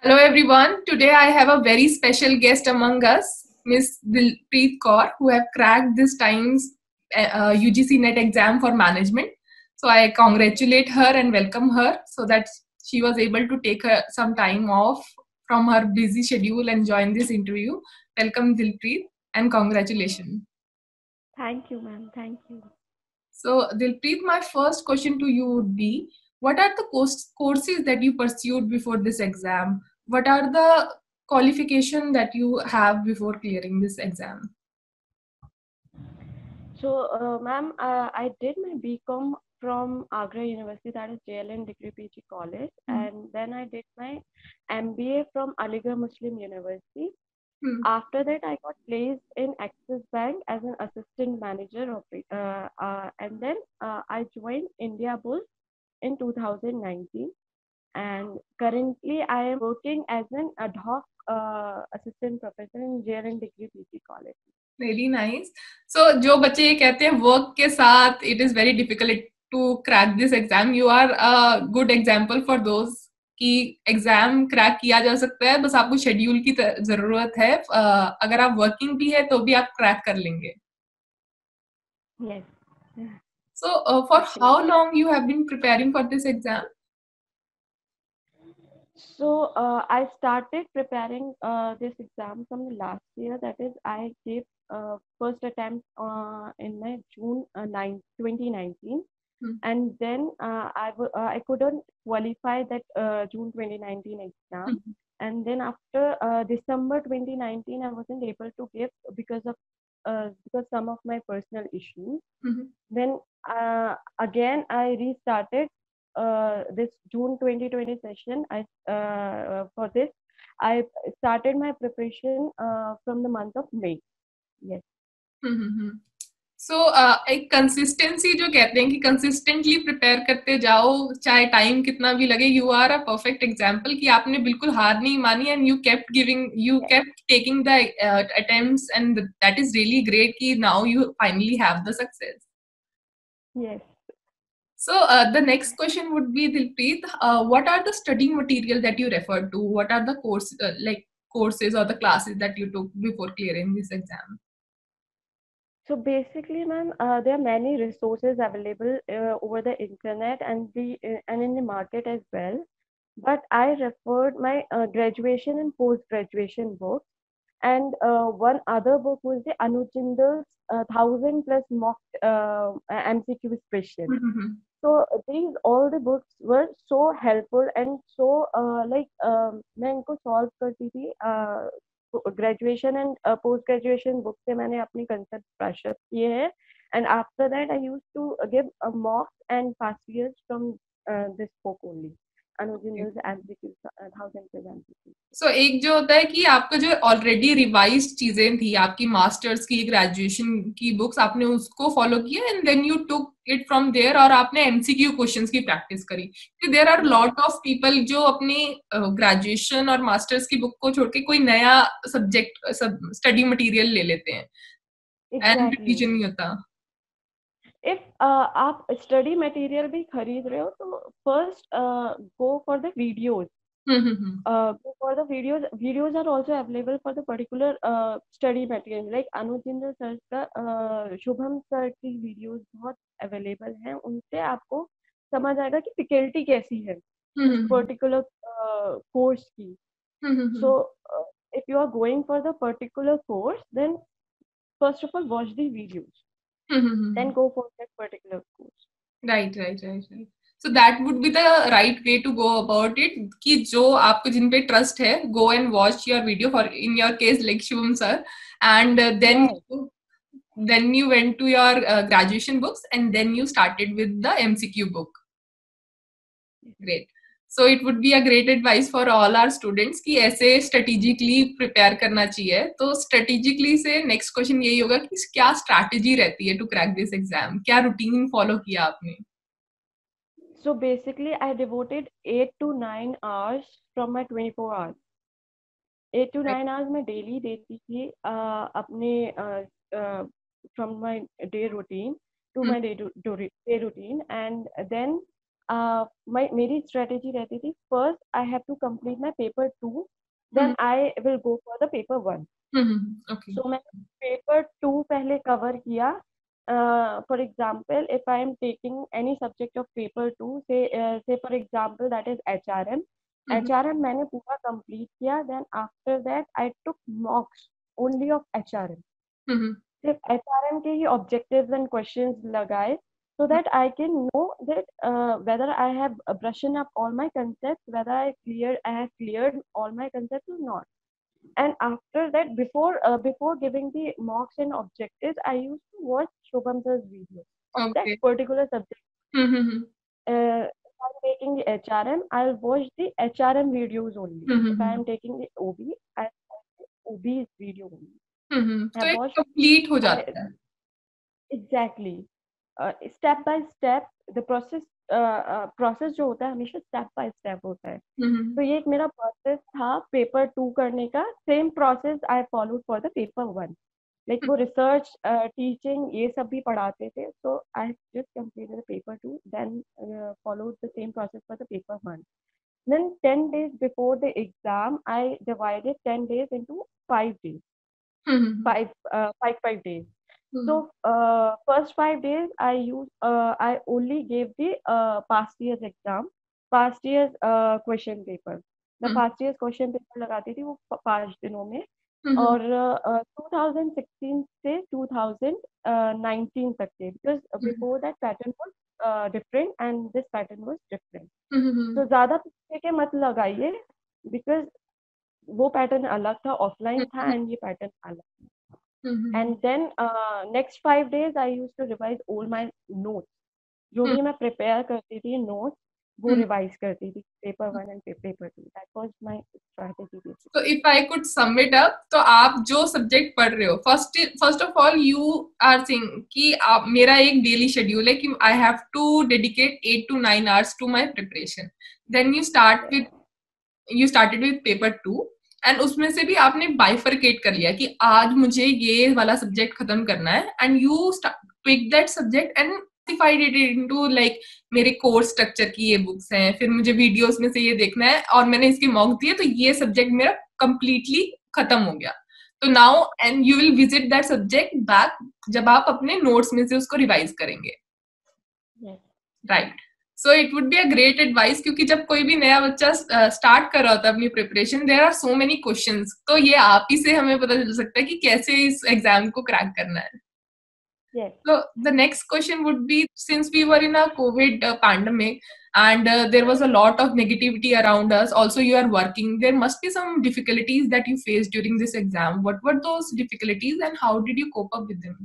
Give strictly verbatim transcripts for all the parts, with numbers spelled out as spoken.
Hello everyone. Today I have a very special guest among us, Miss Dilpreet Kaur, who have cracked this time's uh, U G C NET exam for management. So I congratulate her and welcome her so that she was able to take her some time off from her busy schedule and join this interview. Welcome Dilpreet and congratulations. Thank you, ma'am. Thank you. So Dilpreet, my first question to you would be, what are the course, courses that you pursued before this exam? What are the qualification that you have before clearing this exam? So, uh, ma'am, uh, I did my B Com from Agra University, that is J L N Degree P G College, Hmm. and then I did my M B A from Aligarh Muslim University. Hmm. After that, I got placed in Axis Bank as an assistant manager of it, uh, uh, and then uh, I joined India Bulls in two thousand nineteen. And currently, I am working as an ad hoc uh, assistant professor in J L N Degree P G College. Very nice. So जो बच्चे ये कहते हैं work के साथ it is very difficult to crack this exam, you are a good example for those कि exam crack किया जा सकता है, बस आपको शेड्यूल की त- जरूरत है. uh, अगर आप वर्किंग भी है तो भी आप क्रैक कर लेंगे. Yes. So uh, for Actually. how long you have been preparing for this exam? So uh, I started preparing uh, this exam from the last year. That is, I gave uh, first attempt uh, in my June uh, ninth, twenty nineteen, Hmm. and then uh, I w- uh, I couldn't qualify that uh, June twenty nineteen exam. Hmm. And then after uh, December twenty nineteen, I wasn't able to give because of uh, because some of my personal issues. Hmm. Then uh, again, I restarted uh, this June twenty twenty session. I uh, for this I started my preparation uh, from the month of May. Yes. हम्म. सो एक consistency जो कहते हैं कि consistently prepare करते जाओ चाहे time कितना भी लगे, you are a perfect example कि आपने बिल्कुल हार नहीं मानी and you kept giving you Yes. Kept taking the attempts and that is really great कि now you finally have the success. Yes. So uh, the next question would be, Dilpreet, uh, what are the studying material that you referred to? What are the course uh, like courses or the classes that you took before clearing this exam? So basically, ma'am, uh, there are many resources available uh, over the internet and the uh, and in the market as well. But I referred my uh, graduation and post graduation books. And uh, one other book was the Anujinder's uh, thousand plus mock uh, M C Q question. So these all the books were so helpful and so uh, like um, मैं इनको solve करती थी. Uh, graduation and post graduation book से मैंने अपनी concept brush up किए हैं. And after that I use to give mocks and past years from this book only. अनुजिंदर्स MCQ thousand plus MCQ. So एक जो होता है कि आपका जो ऑलरेडी रिवाइज्ड चीजें थी आपकी मास्टर्स की ग्रेजुएशन की बुक्स, आपने उसको फॉलो किया and then you took it from there और आपने एमसीक्यू क्वेश्चंस की प्रैक्टिस करी. There are lot of people जो अपनी ग्रेजुएशन और मास्टर्स की बुक को छोड़ के कोई नया सब्जेक्ट स्टडी मटेरियल ले लेते हैं एंड एग्जैक्टली. रिवीजन नहीं होता. इफ आप स्टडी मटेरियल भी खरीद रहे हो तो first go for the videos. Hmm hmm Uh, for the videos, videos are also available for the particular uh, study material. Like Anujinder sir का uh, शुभम सर की videos बहुत available हैं. उनसे आपको समझ आएगा कि faculty कैसी है उस हम्म particular uh, course की. Hmm So uh, if you are going for the particular course, then first of all watch the videos, then go for that particular course. Right right right right. So that would be the right way to go about it कि जो आपको जिन पे trust है, go and watch your video for in your case like Shivam sir and then Yes. then you went to your uh, graduation books and then you started with the M C Q book. Great. So it would be a great advice for all our students कि ऐसे strategically prepare करना चाहिए. तो strategically से next question यही होगा कि क्या strategy रहती है to crack this exam? क्या routine follow किया आपने? So basically, I devoted eight to nine hours from my twenty-four hours. Eight to nine hours मैं daily देती थी uh, अपने uh, uh, from my day routine to my day, to, day routine. And then my मेरी strategy रहती थी, first I have to complete my paper two, then hmm I will go for the paper one. Hmm okay So मैंने paper two पहले cover किया. Uh, for example, if I am taking any subject of paper two, say uh, say for example that is H R M. Hmm H R M मैंने पूरा complete किया. Then after that I took mocks only of H R M. हम्म सिर्फ H R M के ही objectives and questions लगाए, so that I can know that uh, whether I have uh, brushed up all my concepts, whether I cleared I have cleared all my concepts or not. And after that, before uh, before giving the mocks and objectives, I used to watch Shubham sir's videos of that okay particular subject. Hmm hmm Uh, if I'm taking the H R M, I'll watch the H R M videos only. If I hmm am taking the O B, I'll watch the O B's video only. Hmm तो I've एक watched complete हो I, जाता है. exactly. uh, step by step the process uh, uh, process जो होता है हमेशा step by step होता है. हम्म तो ये एक मेरा प्रोसेस था पेपर टू करने का. Same process I followed for the paper one. Like वो रिसर्च टीचिंग ये सब भी पढ़ाते थे. So I just completed the paper two, then followed the same process for the paper one. Then ten days before the exam, I divided ten days into five days, hmm five, uh, five, five days. Hmm So, uh, first five days, I used, uh, I only gave the uh, past year's exam, past year's uh, question paper. The hmm past year's question paper लगाती थी वो प- पाँच दिनों में. हम्म और uh, twenty sixteen से twenty nineteen तक के, because before that pattern was uh, different and this pattern was different. हम्म तो ज़्यादा पीछे के मत लगाइए, because वो पैटर्न अलग था, ऑफलाइन था, एंड ये पैटर्न अलग. Hmm and then next five days I use to revise all my notes. जो भी मैं प्रिपेयर करती थी नोट्स, वो रिवाइज करती थी paper one and paper two. That was my strategy basically. तो if I could sum it up, तो आप जो सब्जेक्ट पढ़ रहे हो, first first of all you are saying कि आप, मेरा एक डेली शेड्यूल है कि I have to dedicate eight to nine hours to my preparation. Then you start with you started with paper two, and उसमें से भी आपने बाइफरकेट कर लिया कि आज मुझे ये वाला सब्जेक्ट खत्म करना है, and you pick that subject and classified it into like मेरे कोर्स स्ट्रक्चर की ये बुक्स हैं, फिर मुझे वीडियोस में से ये देखना है, और मैंने इसके मॉक दिए, तो ये सब्जेक्ट मेरा कंप्लीटली खत्म हो गया. तो now and you will visit that subject back जब आप अपने नोट्स में से उसको रिवाइज करेंगे. Right. So it would be a great advice, क्योंकि जब कोई भी नया बच्चा स्टार्ट कर रहा होता है अपनी preparation, there are so many questions. तो ये आप ही से हमें पता चल सकता है कि कैसे इस एग्जाम को क्रैक करना है. Yes. So the next question would be, since we were in a COVID uh, pandemic, and uh, there was a lot of negativity around us, also you are working, there must be some difficulties that you faced during this exam. What were those difficulties and how did you cope up with them?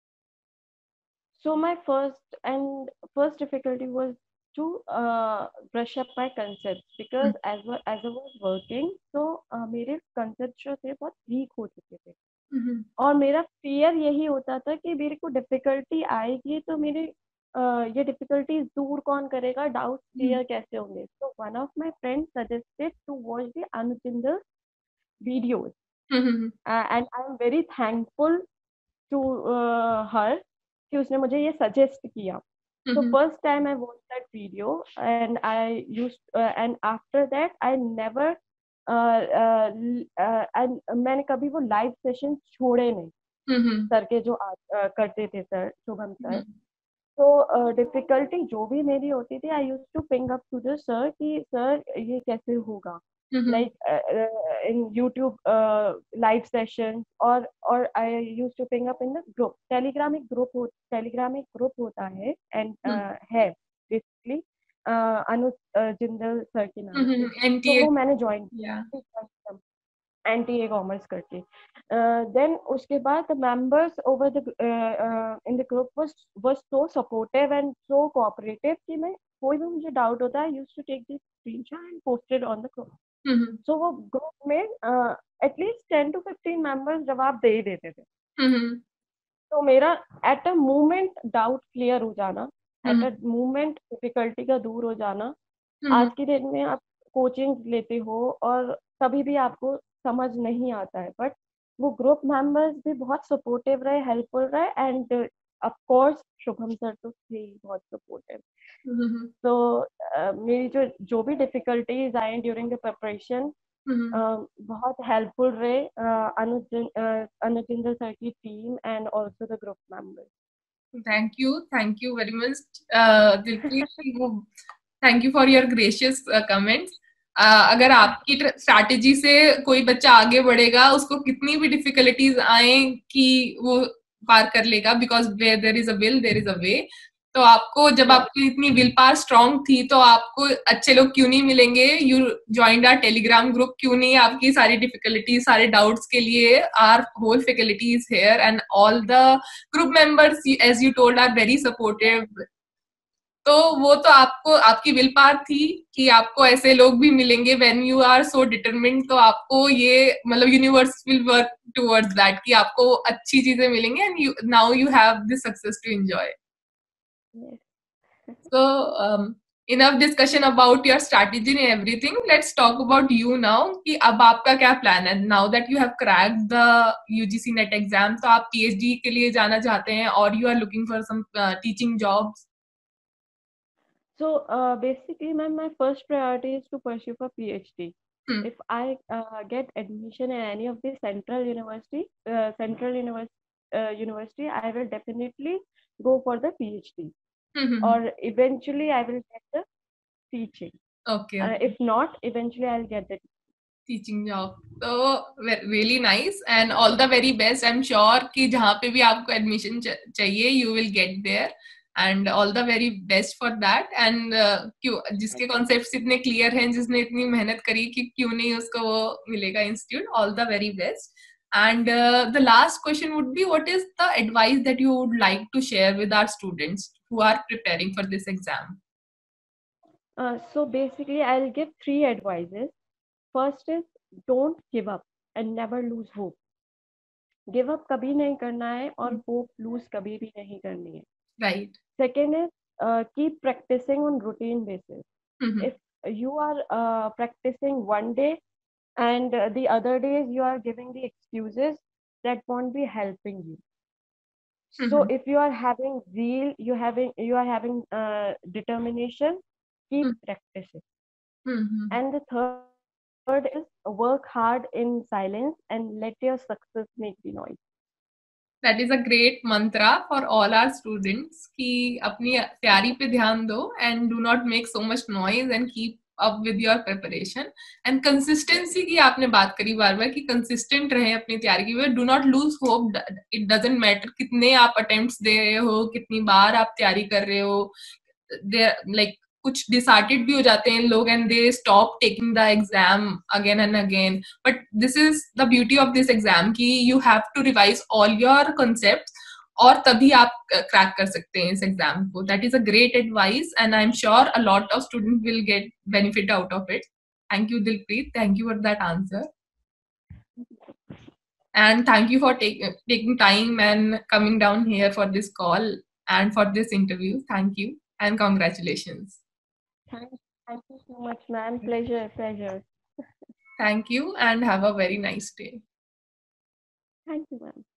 So my first and first difficulty was to uh, brush up my concepts, because as wa- as I was working, so uh, मेरे concepts जो थे बहुत weak हो चुके थे. Mm-hmm. और मेरा fear यही होता था कि मेरे को difficulty आएगी तो मेरे uh, ये difficulties दूर कौन करेगा, doubts clear कैसे होंगे. So one of my friends suggested to watch the Anuchinda videos, Mm-hmm. uh, and I am very thankful to uh, her कि उसने मुझे ये सजेस्ट किया. So Mm-hmm. first time I watched that video, and I used uh, and after that I never uh, uh, l- uh, and मैंने कभी वो live session छोड़े नहीं. Mm-hmm. सर के जो आ, uh, करते थे सर शुभम सर. तो डिफिकल्टी जो भी मेरी होती थी, I use to ping up to the sir कि सर ये कैसे होगा, Mm-hmm. Like in YouTube live session. और और I use to ping up in the group. Telegram एक ग्रुप हो टेलीग्राम एक ग्रुप होता है, एंड है basically Anuj uh, Jindal sir के नाम से. Mm-hmm. तो N T A. वो मैंने ज्वाइन Yeah. किया एन टी ए कॉमर्स करके. देन उसके बाद members over the in the group was was so supportive and so cooperative कि मैं कोई भी मुझे डाउट होता है, used to take this screenshot and posted on the group. Mm-hmm. So वो ग्रुप में at least ten to fifteen members जवाब दे ही देते थे. Mm-hmm. तो मेरा at a moment doubt clear हो जाना, eight Mm-hmm. A moment difficulty का दूर हो जाना. Mm-hmm. आज के डेट में आप कोचिंग लेते हो और कभी भी आपको समझ नहीं आता है, बट वो ग्रुप मेंबर्स भी बहुत सपोर्टिव रहे, हेल्पफुल रहे, and of course Shubham sir तो थे ही बहुत सपोर्टिव। हम्म, तो uh, मेरी जो जो भी difficulties I during the preparation hmm. बहुत हेल्पफुल रहे अनुज अनुजिंदर सर की team and also the group members. Thank you, thank you very much Dilpreet, thank you for your gracious comments. अगर आपकी स्ट्रैटेजी से कोई बच्चा आगे बढ़ेगा, उसको कितनी भी डिफिकल्टीज आए कि वो पार कर लेगा, because where there is a will there is a way. तो आपको जब आपकी इतनी विल पावर स्ट्रांग थी, तो आपको अच्छे लोग क्यों नहीं मिलेंगे? You joined our Telegram group, क्यों नहीं? आपकी सारी डिफिकल्टीज, सारे डाउट्स के लिए our whole faculty is here and all the group members as you told are very supportive. तो वो तो आपको आपकी विल पावर थी कि आपको ऐसे लोग भी मिलेंगे when you are so determined. तो आपको ये मतलब universe will work towards that कि आपको अच्छी चीजें मिलेंगी and you now you have this success to enjoy. So um, enough discussion about your strategy and everything. Let's talk about you now कि अब आपका क्या प्लान है? Now that you have cracked the U G C NET exam, तो आप P H D के लिए जाना चाहते हैं और you are looking for some uh, teaching jobs. So uh, basically, ma'am, my first priority is to pursue for PhD. Hmm. If I uh, get admission in any of the central university, uh, central university, uh, university, I will definitely go for the PhD. Hmm. Or eventually, I will get the teaching. Okay, Uh, okay. if not, eventually, I'll get the teaching job तो really nice and all the very best. I am sure कि जहाँ पे भी आपको admission चाहिए you will get there and all the very best for that. And क्यों जिसके concepts इतने क्लियर हैं, जिसने इतनी मेहनत करी, कि क्यों नहीं उसको वो मिलेगा institute. All the very best. And uh, the last question would be, what is the advice that you would like to share with our students who are preparing for this exam? Uh, so basically, I'll give three advices. First is don't give up and never lose hope. Give up कभी नहीं करना है और hope lose कभी भी नहीं करनी है. Right. Second is uh, keep practicing on routine basis. Mm-hmm. If you are uh, practicing one day and uh, the other days you are giving the excuses, that won't be helping you. So Mm-hmm. if you are having zeal, you having you are having uh, determination, keep practicing. Mm-hmm. And the third is work hard in silence and let your success make the noise. That is a great mantra for all our students कि अपनी तैयारी पे ध्यान दो and do not make so much noise and keep up with your preparation and consistency की आपने बात करी बार बार कि consistent रहे अपनी तैयारी की। do not lose hope. It doesn't matter कितने आप attempts दे रहे हो, कितनी बार आप तैयारी कर रहे हो, they like कुछ डिसहार्टेड भी हो जाते हैं लोग and they stop taking the exam again and again. But this is the beauty of this exam कि you have to revise all your concepts और तभी आप क्रैक कर सकते हैं इस एग्जाम को। That is a great advice and I am sure a lot of student will get benefit out of it. Thank you Dilpreet, thank you for that answer and thank you for take, taking time and coming down here for this call and for this interview. Thank you and congratulations. Thank, thank you so much, ma'am. Pleasure, pleasure. Thank you and have a very nice day. Thank you, ma'am.